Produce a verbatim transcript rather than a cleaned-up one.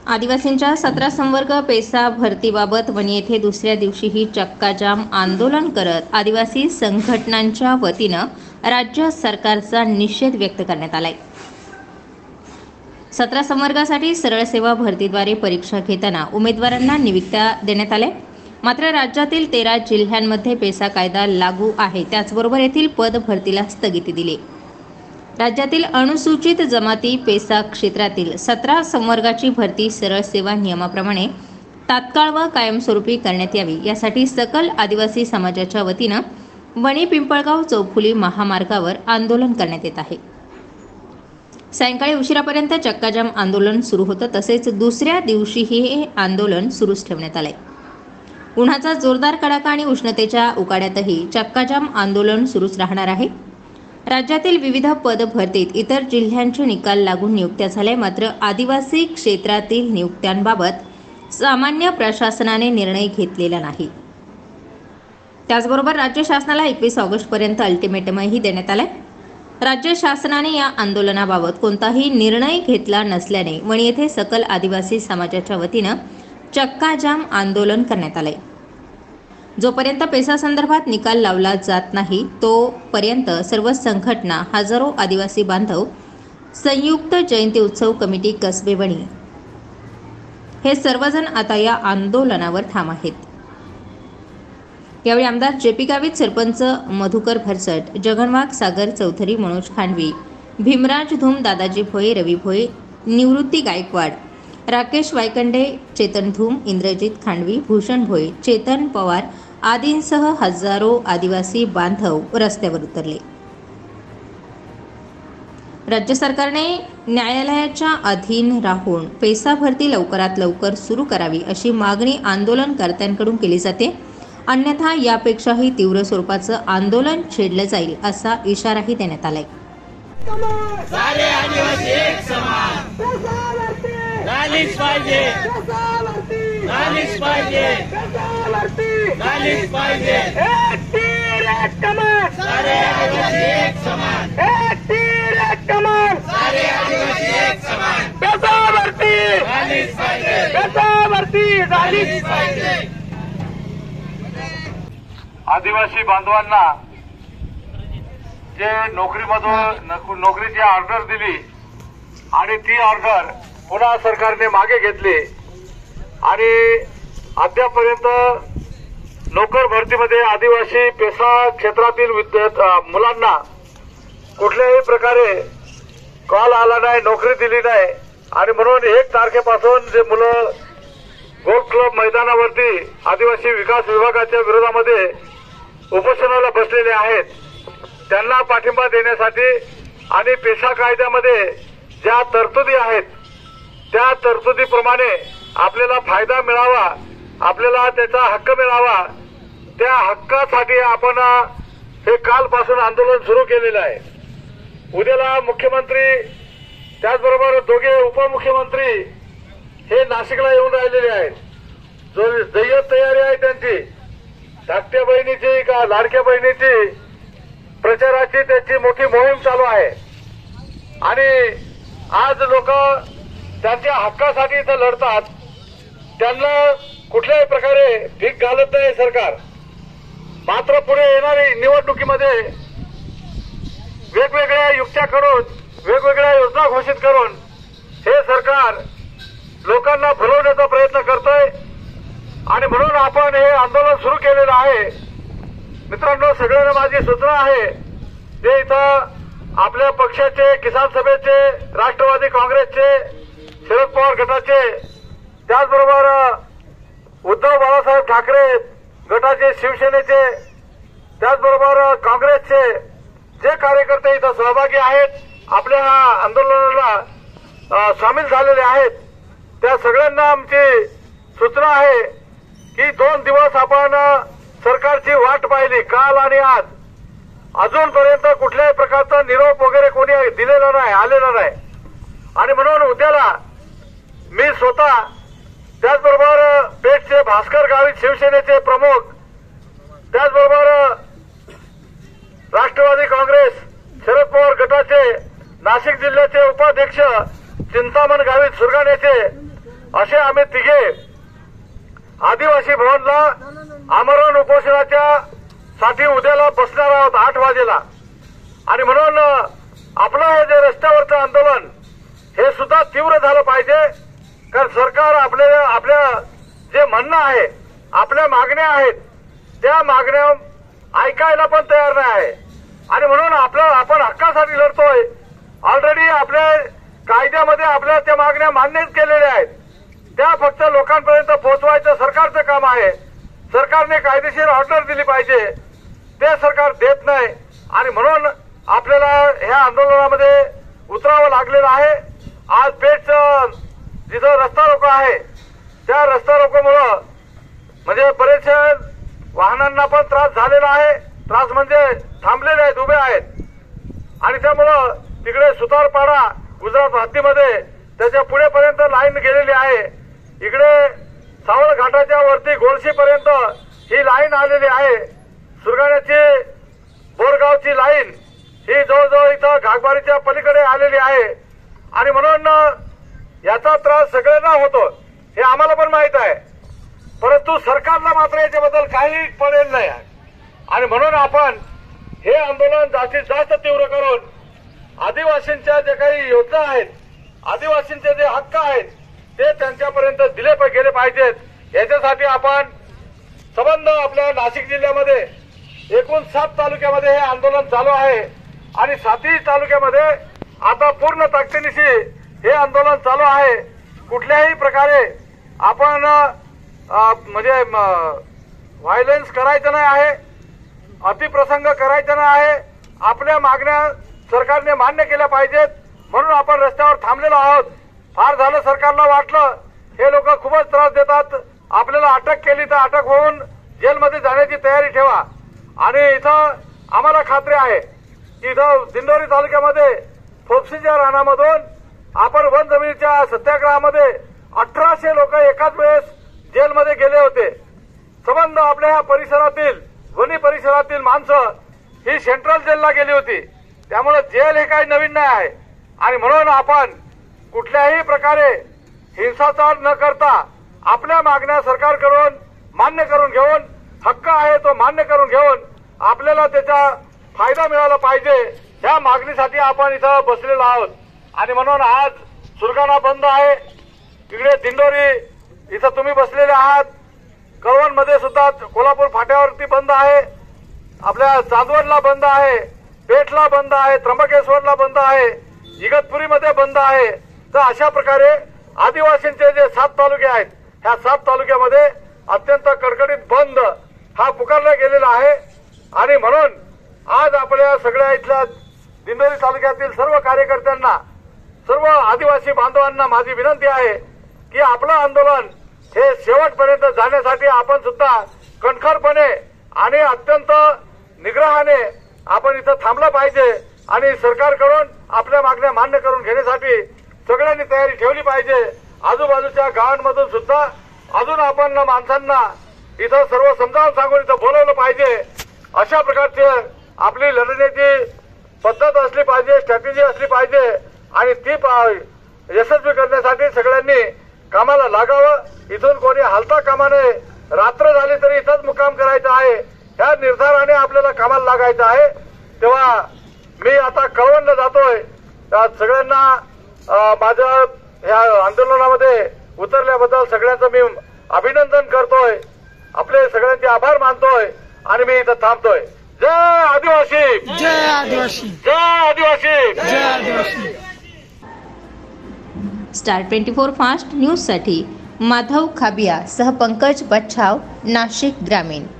आदिवासींच्या सतरा संवर्ग पेसा भरतीबाबत वणी येथे दुसऱ्या दिवशीही चक्काजाम आंदोलन करत आदिवासी संघटनांच्या वतीनं राज्य सरकारचा निषेध व्यक्त करण्यात आलाय। सतरा संवर्गासाठी सरळ सेवा भरतीद्वारे परीक्षा घेताना उमेदवारांना नियुक्त्या देण्यात आल्या। मात्र राज्यातील तेरा जिल्ह्यांमध्ये पेसा कायदा लागू आहे, त्याचबरोबर येथील पद भरतीला स्थगिती दिली। राज्यातील अनुसूचित जमाती पेसा क्षेत्रातील सतरा संवर्गाची भरती सरळ सेवा नियमाप्रमाणे तात्काळ व कायमस्वरूपी करण्यात यावी, यासाठी सकल आदिवासी समाजाच्या वतीनं वणी पिंपळगाव चौफुली महामार्गावर आंदोलन करण्यात येत आहे। सायंकाळी उशिरापर्यंत चक्काजाम आंदोलन सुरू होतं, तसेच दुसऱ्या दिवशीही हे आंदोलन सुरूच ठेवण्यात आलंय। उन्हाचा जोरदार कडाका आणि उष्णतेच्या उकाड्यातही चक्काजाम आंदोलन सुरूच राहणार आहे। राज्यातील विविध पद भरतीत इतर जिल्ह्यांचे निकाल लागून नियुक्त्या झाल्या, मात्र आदिवासी क्षेत्रातील नियुक्त्यांबाबत सामान्य प्रशासनाने निर्णय घेतलेला नाही। त्याचबरोबर राज्य शासनाला एकवीस ऑगस्ट पर्यंत अल्टिमेटमही देण्यात आलाय। राज्य शासनाने या आंदोलनाबाबत कोणताही निर्णय घेतला नसल्याने वणी येथे सकल आदिवासी समाजाच्या वतीनं चक्काजाम आंदोलन करण्यात आलंय। जोपर्यंत पेसा संदर्भात निकाल लावला जात नाही तोपर्यंत सर्व संघटना, हजारो आदिवासी बांधव, संयुक्त जयंती उत्सव कमिटी कसबे वणी हे सर्वजण आता या आंदोलनावर ठाम आहेत। यावेळी आमदार जे पी गावित, सरपंच मधुकर भरसट, जगनवाघ, सागर चौधरी, मनोज खांडवी, भीमराज धूम, दादाजी भोये, रवी भोये, निवृत्ती गायकवाड, राकेश वायकंडे, चेतन धूम, इंद्रजित खांडवी, भूषण भोये, चेतन पवार आदींसह हजारो आदिवासी बांधव रस्त्यावर उतरले। राज्य सरकारने न्यायालयाच्या अधीन राहून पेसा भरती लवकरात लवकर सुरू करावी अशी मागणी आंदोलनकर्त्यांकडून केली जाते, अन्यथा यापेक्षाही तीव्र स्वरूपाचं आंदोलन छेडलं जाईल असा इशाराही देण्यात आलाय। सारे आदिवासी एक समान झालीच पाहिजे, झालीच पाहिजे, झालीच पाहिजे। एक तीर एक कमान, सारे आदिवासी एक समान। एक तीर एक कमान, सारे आदिवासी एक समान। पेसा भरती झालीच पाहिजे, पेसा भरती झालीच पाहिजे। आदिवासी बांधवांना जे नोकरीमधून नोकरीची ऑर्डर दिली आणि ती ऑर्डर पुन्हा सरकारने मागे घेतली आणि अद्यापर्यंत नोकर भरतीमध्ये आदिवासी पेसा क्षेत्रातील मुलांना कुठल्याही प्रकारे कॉल आला नाही, नोकरी दिली नाही आणि म्हणून एक तारखेपासून जे मुलं गोल्फ क्लब मैदानावरती आदिवासी विकास विभागाच्या विरोधामध्ये उपोषणाला बसलेले आहेत, त्यांना पाठिंबा देण्यासाठी आणि पेसा कायद्यामध्ये ज्या तरतुदी आहेत त्या तरतुदीप्रमाणे आपल्याला फायदा मिळावा, आपल्याला त्याचा हक्क मिळावा, त्या हक्कासाठी आपण हे कालपासून आंदोलन सुरू केलेलं आहे। उद्याला मुख्यमंत्री त्याचबरोबर दोघे उपमुख्यमंत्री हे नाशिकला येऊन राहिलेले आहेत। जो जय्यत तयारी आहे त्यांची, धाकट्या बहिणीची का लाडक्या बहिणीची प्रचाराची त्याची मोठी मोहीम चालू आहे आणि आज लोक त्यांच्या हक्कासाठी इथं लढतात, त्यांना कुठल्याही प्रकारे भीक घालत नाही सरकार। मात्र पुढे येणारी निवडणुकीमध्ये वेगवेगळ्या युक्त्या करून, वेगवेगळ्या योजना घोषित करून हे सरकार लोकांना भरवण्याचा प्रयत्न करतोय आणि म्हणून आपण हे आंदोलन सुरू केलेलं आहे। मित्रांनो, सगळ्यांना माझी सूचना आहे, जे इथं आपल्या पक्षाचे, किसान सभेचे, राष्ट्रवादी काँग्रेसचे, शरद पवार गटाचे, त्याचबरोबर उद्धव बाळासाहेब ठाकरे गटाचे, शिवसेनेचे, त्याचबरोबर काँग्रेसचे जे कार्यकर्ते इथं सहभागी आहेत, आपल्या हा आंदोलनाला सामील झालेले आहेत, त्या सगळ्यांना आमची सूचना आहे की दोन दिवस आपण सरकारची वाट पाहिली, काल आणि आज, अजूनपर्यंत कुठल्याही प्रकारचा निरोप वगैरे कोणी दिलेला नाही, आलेला नाही आणि म्हणून उद्याला मी स्वतः, त्याचबरोबर पेठचे भास्कर गावित शिवसेनेचे प्रमुख, त्याचबरोबर राष्ट्रवादी काँग्रेस शरद पवार गटाचे नाशिक जिल्ह्याचे उपाध्यक्ष चिंतामण गावित सुरगाण्याचे असे आम्ही तिघे आदिवासी भवनला आमरण उपोषणाच्या साठी उद्याला बसणार आहोत आठ वाजेला. आणि म्हणून आपलं हे जे रस्त्यावरचं आंदोलन हे सुद्धा तीव्र झालं पाहिजे. कारण सरकार आपल्या आपल्या जे म्हणणं आहे, आपल्या मागण्या आहेत, त्या मागण्या ऐकायला पण तयार नाही आहे. आणि म्हणून आपलं आपण हक्कासाठी लढतोय. ऑलरेडी आपल्या कायद्यामध्ये आपल्या त्या मागण्या मान्यच केलेल्या आहेत. त्या फक्त लोकांपर्यंत पोहोचवायचं सरकारचं काम आहे. सरकारने कायदेशीर ऑर्डर दिली पाहिजे, ते सरकार देत नाही. आणि म्हणून आपल्याला ह्या आंदोलनामध्ये उतरावं लागलेलं आहे. आज पेठचं जिथं रस्ता रोको आहे, त्या रस्ता रोकोमुळं म्हणजे बरेचसे वाहनांना पण त्रास झालेला आहे. त्रास म्हणजे थांबलेले आहेत, उभे आहेत. आणि त्यामुळं तिकडे सुतारपाडा गुजरात हद्दीमध्ये त्याच्या पुढेपर्यंत लाईन गेलेली आहे. इकडे सावळ घाटाच्या वरती गोळशीपर्यंत ही लाईन आलेली आहे. सुरगाण्याची बोरगावची लाईन ही जवळजवळ इथं घागबारीच्या पलीकडे आलेली आहे. आणि म्हणून याचा त्रास सगळ्यांना होतो हे आम्हाला पण माहित आहे. परंतु सरकारला मात्र याच्याबद्दल काही पडेल नाही. आणि म्हणून आपण हे आंदोलन जास्तीत जास्त तीव्र करून आदिवासींच्या जे काही योजना आहेत, आदिवासींचे जे हक्क आहेत, ते त्यांच्यापर्यंत दिले गेले पाहिजेत. याच्यासाठी आपण संबंध आपल्या नाशिक जिल्ह्यामध्ये एकूण सात तालुक्यामध्ये हे आंदोलन चालू आहे. आणि सातही तालुक्यामध्ये आता पूर्ण ताकदीनिशी हे आंदोलन चालू आहे. कुठल्याही प्रकारे आपण म्हणजे व्हायलन्स करायचं नाही आहे, अतिप्रसंग करायचा नाही आहे. आपल्या मागण्या सरकारने मान्य केल्या पाहिजेत म्हणून आपण रस्त्यावर थांबलेलो आहोत. फार झालं सरकारला वाटलं हे लोक खूपच त्रास देतात, आपल्याला अटक केली तर अटक होऊन जेलमध्ये जाण्याची तयारी ठेवा. आणि इथं आम्हाला खात्री आहे की इथं दिंडोरी तालुक्यामध्ये फोपसीच्या रानामधून आपण वन जमिनीच्या सत्याग्रहामध्ये अठराशे लोक एकाच वेळेस जेलमध्ये गेले होते. संबंध आपल्या ह्या परिसरातील वनी परिसरातील माणसं ही सेंट्रल जेलला गेली होती. त्यामुळे जेल हे काही नवीन नाही आहे. आणि म्हणून आपण कुठल्याही प्रकारे हिंसाचार न करता आपल्या मागण्या सरकारकडून मान्य करून घेऊन, हक्क आहे तो मान्य करून घेऊन आपल्याला त्याचा फायदा मिळाला पाहिजे, ह्या मागणीसाठी आपण इथं बसलेलो आहोत. आणि म्हणून आज सुरगाणा बंद आहे. इकडे दिंडोरी इथं तुम्ही बसलेले आहात. कळवणमध्ये सुद्धा कोल्हापूर फाट्यावरती बंद आहे. आपल्या चांदवडला बंद आहे, पेठला बंद आहे, त्र्यंबकेश्वरला बंद आहे, इगतपुरीमध्ये बंद आहे. तर अशा प्रकारे आदिवासींचे जे सात तालुके आहेत, ह्या सात तालुक्यामध्ये अत्यंत कडकडीत बंद हा पुकारला गेलेला आहे. आणि म्हणून आज आपल्या सगळ्या इथल्या दिंडोरी तालुक्यातील सर्व कार्यकर्त्यांना, सर्व आदिवासी बांधवांना माझी विनंती आहे की आपलं आंदोलन हे शेवटपर्यंत जाण्यासाठी आपण सुद्धा कणखरपणे आणि अत्यंत निग्रहाने आपण इथं थांबलं पाहिजे. आणि सरकारकडून आपल्या मागण्या मान्य करून घेण्यासाठी सगळ्यांनी तयारी ठेवली पाहिजे. आजूबाजूच्या गावांमधून सुद्धा अजून आपण माणसांना इथं सर्व समजावून सांगून इथं बोलवलं पाहिजे. अशा प्रकारची आपली लढण्याची पद्धत असली पाहिजे, स्ट्रॅटेजी असली पाहिजे. आणि ती यशस्वी करण्यासाठी सगळ्यांनी कामाला लागावं. इथून कोणी हालता कामा नये. रात्र झाली तरी इथंच मुक्काम करायचा आहे, ह्या निर्धाराने आपल्याला कामाला लागायचं आहे. तेव्हा मी आता कळवणला जातोय. सगळ्यांना माझ्या ह्या आंदोलनामध्ये उतरल्याबद्दल सगळ्यांचं मी अभिनंदन करतोय, आपले सगळ्यांचे आभार मानतोय आणि मी इथं थांबतोय. जय आदिवासी, जय आदिवासी, जय आदिवासी, जय आदिवासी. स्टार ट्वेंटी फोर फास्ट न्यूजसाठी माधव खाबिया सह पंकज बच्छाव, नाशिक ग्रामीण.